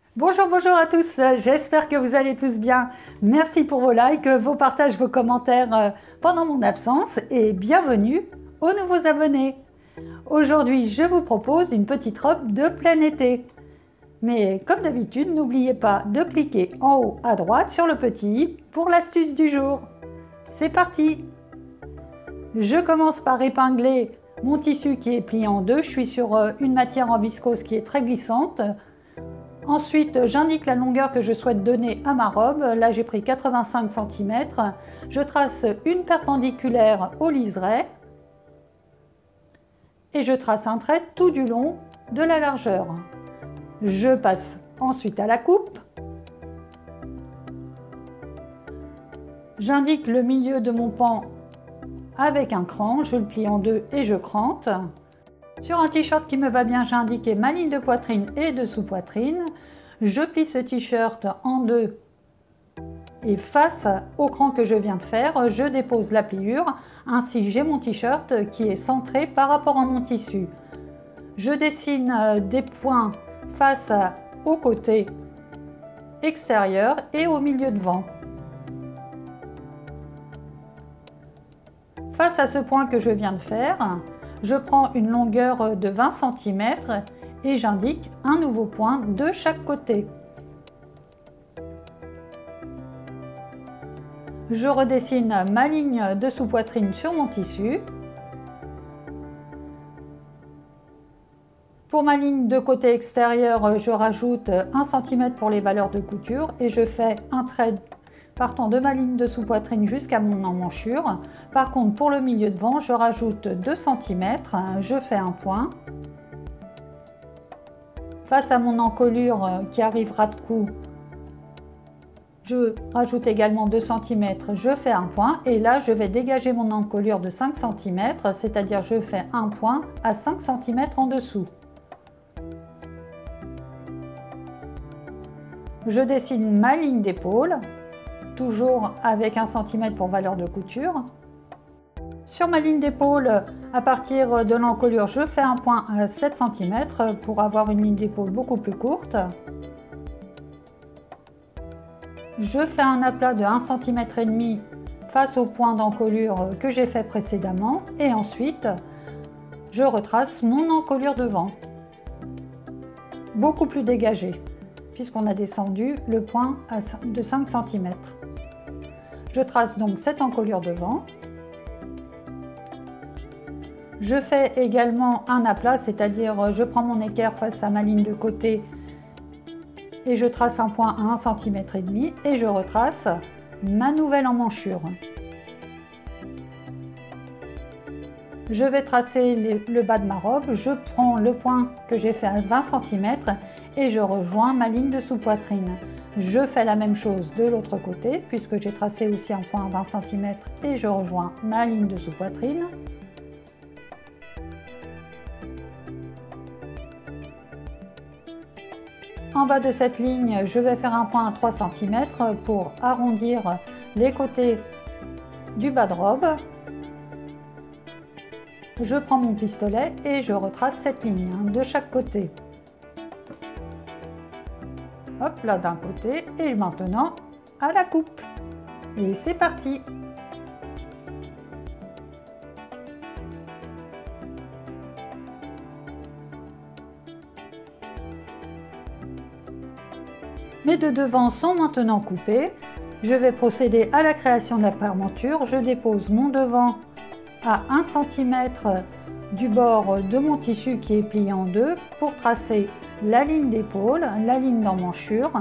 Bonjour, bonjour à tous, j'espère que vous allez tous bien. Merci pour vos likes, vos partages, vos commentaires pendant mon absence et bienvenue aux nouveaux abonnés. Aujourd'hui, je vous propose une petite robe de plein été. Mais comme d'habitude, n'oubliez pas de cliquer en haut à droite sur le petit i pour l'astuce du jour. C'est parti! Je commence par épingler mon tissu qui est plié en deux. Je suis sur une matière en viscose qui est très glissante. Ensuite, j'indique la longueur que je souhaite donner à ma robe. Là, j'ai pris 85 cm. Je trace une perpendiculaire au liseré et je trace un trait tout du long de la largeur. Je passe ensuite à la coupe. J'indique le milieu de mon pan avec un cran. Je le plie en deux et je crante. Sur un t-shirt qui me va bien, j'ai indiqué ma ligne de poitrine et de sous-poitrine. Je plie ce t-shirt en deux et face au cran que je viens de faire, je dépose la pliure. Ainsi, j'ai mon t-shirt qui est centré par rapport à mon tissu. Je dessine des points face au côté extérieur et au milieu devant. Face à ce point que je viens de faire, je prends une longueur de 20 cm et j'indique un nouveau point de chaque côté. Je redessine ma ligne de sous-poitrine sur mon tissu. Pour ma ligne de côté extérieur, je rajoute 1 cm pour les valeurs de couture et je fais un trait partant de ma ligne de sous-poitrine jusqu'à mon emmanchure. Par contre, pour le milieu devant, je rajoute 2 cm, je fais un point. Face à mon encolure qui arrivera de cou, je rajoute également 2 cm, je fais un point et là je vais dégager mon encolure de 5 cm, c'est-à-dire je fais un point à 5 cm en dessous. Je dessine ma ligne d'épaule, toujours avec 1 cm pour valeur de couture. Sur ma ligne d'épaule, à partir de l'encolure, je fais un point à 7 cm pour avoir une ligne d'épaule beaucoup plus courte. Je fais un aplat de 1,5 cm face au point d'encolure que j'ai fait précédemment et ensuite je retrace mon encolure devant, beaucoup plus dégagé puisqu'on a descendu le point de 5 cm. Je trace donc cette encolure devant. Je fais également un aplat, c'est-à-dire je prends mon équerre face à ma ligne de côté et je trace un point à 1,5 cm et je retrace ma nouvelle emmanchure. Je vais tracer le bas de ma robe, je prends le point que j'ai fait à 20 cm et je rejoins ma ligne de sous-poitrine. Je fais la même chose de l'autre côté puisque j'ai tracé aussi un point à 20 cm et je rejoins ma ligne de sous-poitrine. En bas de cette ligne, je vais faire un point à 3 cm pour arrondir les côtés du bas de robe. Je prends mon pistolet et je retrace cette ligne de chaque côté. Hop là d'un côté et maintenant à la coupe. Et c'est parti! Mes deux devants sont maintenant coupés. Je vais procéder à la création de la parementure. Je dépose mon devant à 1 cm du bord de mon tissu qui est plié en deux pour tracer la ligne d'épaule, la ligne d'emmanchure.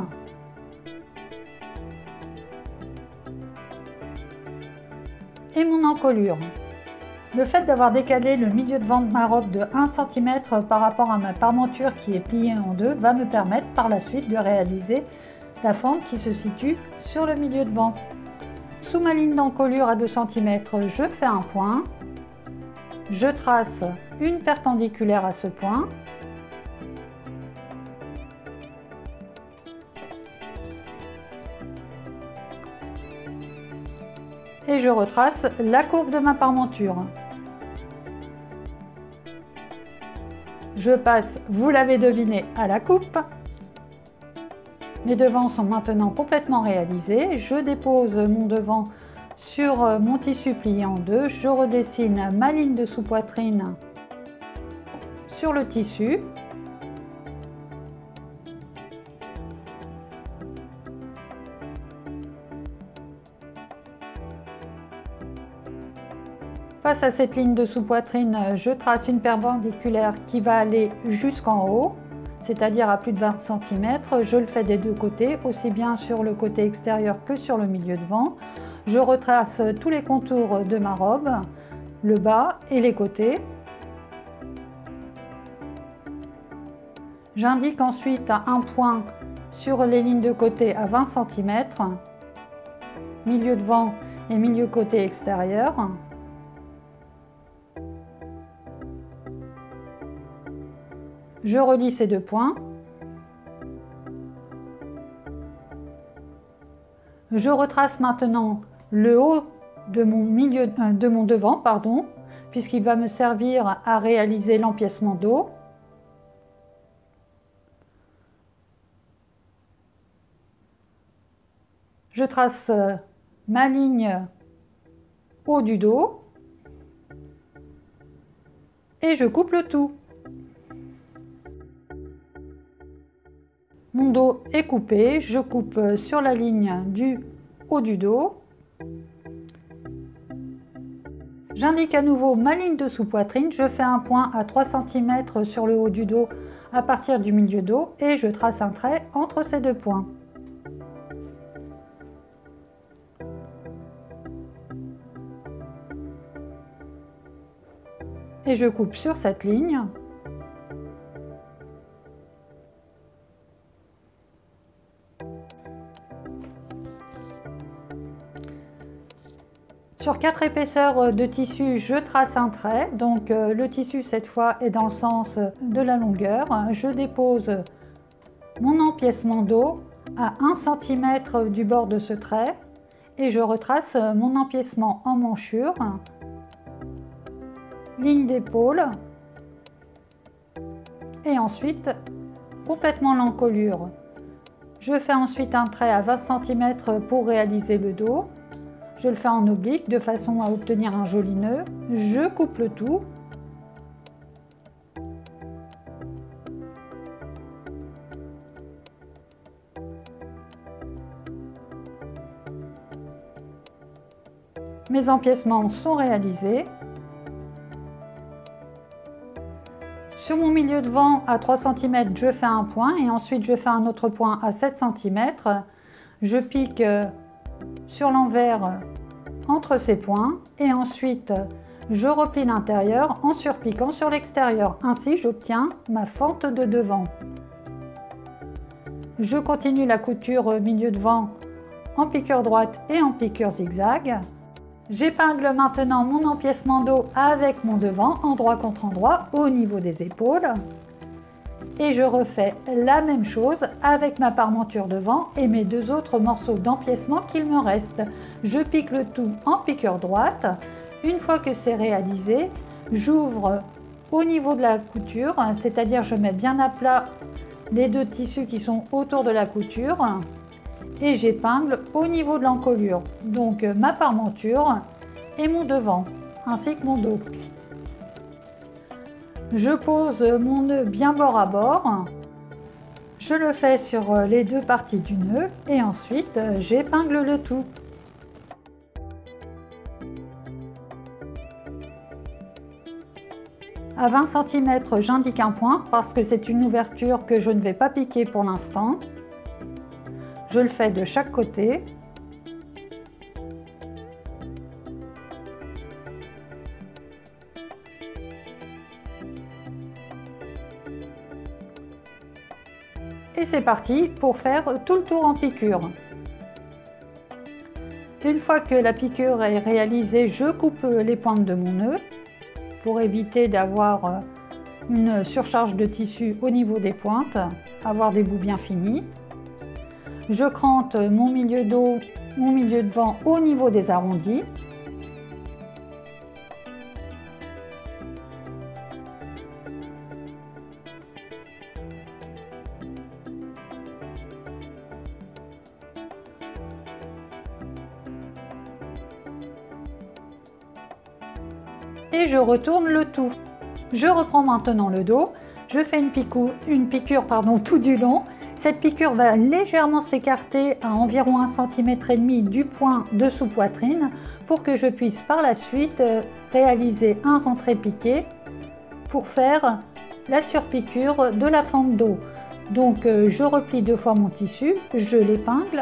Et mon encolure. Le fait d'avoir décalé le milieu devant de ma robe de 1 cm par rapport à ma parementure qui est pliée en deux va me permettre par la suite de réaliser la fente qui se situe sur le milieu devant. Sous ma ligne d'encolure à 2 cm, je fais un point. Je trace une perpendiculaire à ce point. Et je retrace la courbe de ma parementure. Je passe, vous l'avez deviné, à la coupe. Mes devants sont maintenant complètement réalisés. Je dépose mon devant sur mon tissu plié en deux. Je redessine ma ligne de sous-poitrine sur le tissu. Face à cette ligne de sous-poitrine, je trace une perpendiculaire qui va aller jusqu'en haut, c'est-à-dire à plus de 20 cm. Je le fais des deux côtés, aussi bien sur le côté extérieur que sur le milieu devant. Je retrace tous les contours de ma robe, le bas et les côtés. J'indique ensuite un point sur les lignes de côté à 20 cm, milieu devant et milieu côté extérieur. Je relie ces deux points. Je retrace maintenant le haut de mon devant, puisqu'il va me servir à réaliser l'empiècement dos. Je trace ma ligne haut du dos et je coupe le tout. Mon dos est coupé, je coupe sur la ligne du haut du dos. J'indique à nouveau ma ligne de sous-poitrine, je fais un point à 3 cm sur le haut du dos à partir du milieu dos et je trace un trait entre ces deux points. Et je coupe sur cette ligne. Sur 4 épaisseurs de tissu, je trace un trait. Donc le tissu cette fois est dans le sens de la longueur. Je dépose mon empiècement dos à 1 cm du bord de ce trait et je retrace mon empiècement en manchure, ligne d'épaule et ensuite complètement l'encolure. Je fais ensuite un trait à 20 cm pour réaliser le dos. Je le fais en oblique de façon à obtenir un joli nœud. Je coupe le tout. Mes empiècements sont réalisés. Sur mon milieu devant à 3 cm, je fais un point et ensuite je fais un autre point à 7 cm. Je pique sur l'envers entre ces points et ensuite je replie l'intérieur en surpiquant sur l'extérieur. Ainsi j'obtiens ma fente de devant. Je continue la couture milieu devant en piqûre droite et en piqûre zigzag. J'épingle maintenant mon empiècement dos avec mon devant, endroit contre endroit, au niveau des épaules. Et je refais la même chose avec ma parmenture devant et mes deux autres morceaux d'empiècement qu'il me reste. Je pique le tout en piqûre droite. Une fois que c'est réalisé, j'ouvre au niveau de la couture, c'est-à-dire je mets bien à plat les deux tissus qui sont autour de la couture et j'épingle au niveau de l'encolure, donc ma parmenture et mon devant, ainsi que mon dos. Je pose mon nœud bien bord à bord, je le fais sur les deux parties du nœud et ensuite j'épingle le tout. À 20 cm, j'indique un point parce que c'est une ouverture que je ne vais pas piquer pour l'instant. Je le fais de chaque côté. Et c'est parti pour faire tout le tour en piqûre. Une fois que la piqûre est réalisée, je coupe les pointes de mon nœud pour éviter d'avoir une surcharge de tissu au niveau des pointes, avoir des bouts bien finis. Je crante mon milieu dos, mon milieu devant au niveau des arrondis. et je retourne le tout. Je reprends maintenant le dos, je fais une piqûre tout du long. Cette piqûre va légèrement s'écarter à environ 1,5 cm du point dessous poitrine pour que je puisse par la suite réaliser un rentré piqué pour faire la surpiqûre de la fente dos. Donc je replie 2 fois mon tissu, je l'épingle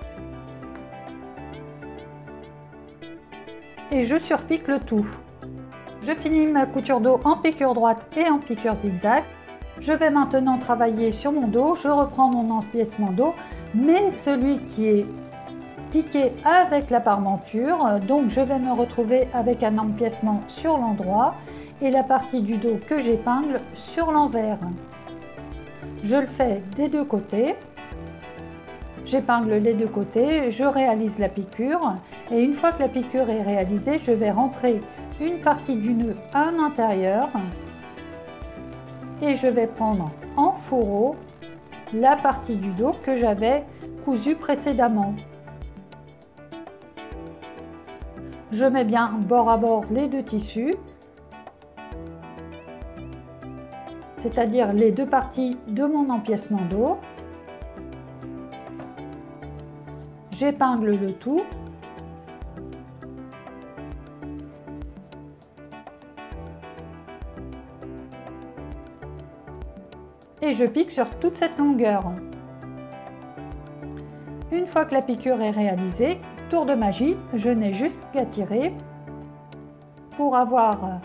et je surpique le tout. Je finis ma couture dos en piqûre droite et en piqûre zigzag. Je vais maintenant travailler sur mon dos, je reprends mon empiècement dos, mais celui qui est piqué avec la parmenture, donc je vais me retrouver avec un empiècement sur l'endroit et la partie du dos que j'épingle sur l'envers. Je le fais des deux côtés, j'épingle les deux côtés, je réalise la piqûre et une fois que la piqûre est réalisée, je vais rentrer une partie du nœud à l'intérieur et je vais prendre en fourreau la partie du dos que j'avais cousue précédemment. Je mets bien bord à bord les deux tissus, c'est-à-dire les deux parties de mon empiècement dos. J'épingle le tout. Et je pique sur toute cette longueur. Une fois que la piqûre est réalisée, tour de magie, je n'ai juste qu'à tirer pour avoir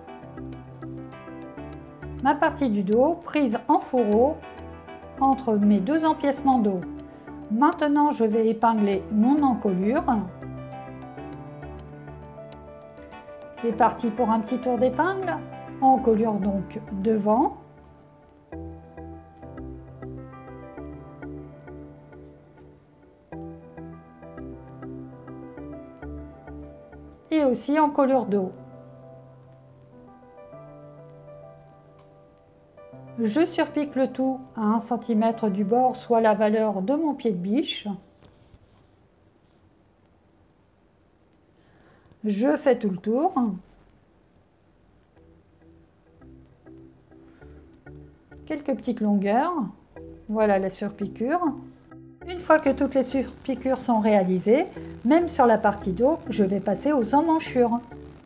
ma partie du dos prise en fourreau entre mes deux empiècements dos. Maintenant, je vais épingler mon encolure. C'est parti pour un petit tour d'épingle. Encolure donc devant. Et aussi encolure dos. Je surpique le tout à 1 cm du bord, soit la valeur de mon pied de biche. Je fais tout le tour. Quelques petites longueurs. Voilà la surpiqûre. Une fois que toutes les surpiqûres sont réalisées, même sur la partie dos, je vais passer aux emmanchures.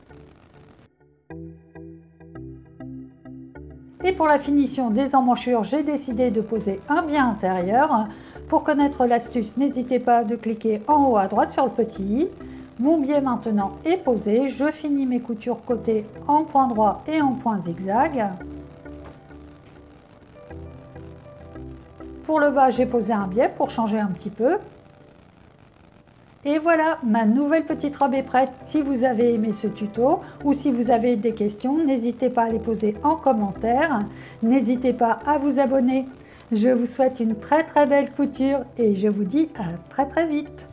Et pour la finition des emmanchures, j'ai décidé de poser un biais intérieur. Pour connaître l'astuce, n'hésitez pas à cliquer en haut à droite sur le petit i. Mon biais maintenant est posé. Je finis mes coutures côté en point droit et en point zigzag. Pour le bas, j'ai posé un biais pour changer un petit peu. Et voilà, ma nouvelle petite robe est prête. Si vous avez aimé ce tuto ou si vous avez des questions, n'hésitez pas à les poser en commentaire. N'hésitez pas à vous abonner. Je vous souhaite une très belle couture et je vous dis à très vite.